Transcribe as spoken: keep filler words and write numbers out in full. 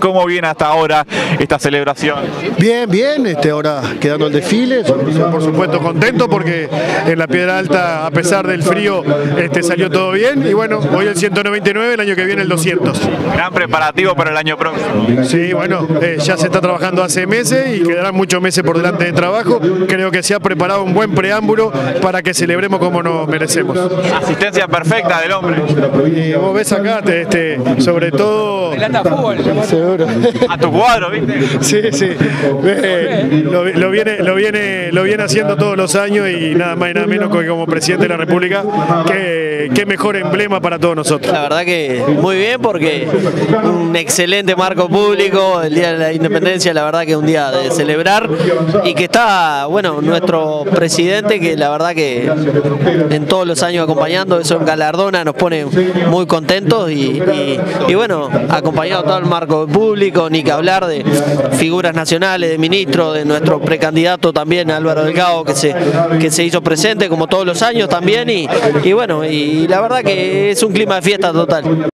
¿Cómo viene hasta ahora esta celebración? Bien, bien, este, ahora quedando el desfile, por supuesto contento porque en la Piedra Alta, a pesar del frío, este, salió todo bien y bueno, hoy el ciento noventa y nueve, el año que viene el doscientos. Gran preparativo para el año próximo. Sí, bueno, eh, ya se está trabajando hace meses y quedarán muchos meses por delante de trabajo. Creo que se ha preparado un buen preámbulo para que celebremos como nos merecemos. Asistencia perfecta del hombre. Y vos ves acá, te, este, sobre todo... Seguro. A tu cuadro, ¿viste? Sí, sí. Eh, lo, lo, viene, lo, viene, lo viene haciendo todos los años y nada más y nada menos que como presidente de la República, qué, qué mejor emblema para todos nosotros. La verdad que muy bien porque un excelente marco público, el Día de la Independencia, la verdad que es un día de celebrar y que está, bueno, nuestro presidente que la verdad que en todos los años acompañando, eso en galardona nos pone muy contentos y, y, y bueno, acompañado todo el marco público, ni que hablar de figuras nacionales, de ministros, de nuestro precandidato también Álvaro Delgado que se, que se hizo presente como todos los años también y, y bueno, y la verdad que es un clima de fiesta total.